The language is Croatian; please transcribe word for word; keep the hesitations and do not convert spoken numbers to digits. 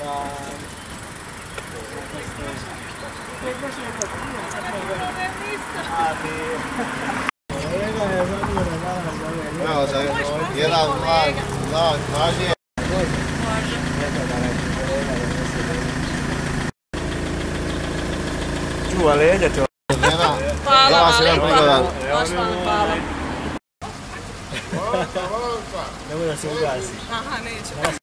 Evo za jedan, dva, dva, važnije. Čuva leđa te žena. Hvala, hvala. Ne bude da se ugasi. Aha, neće.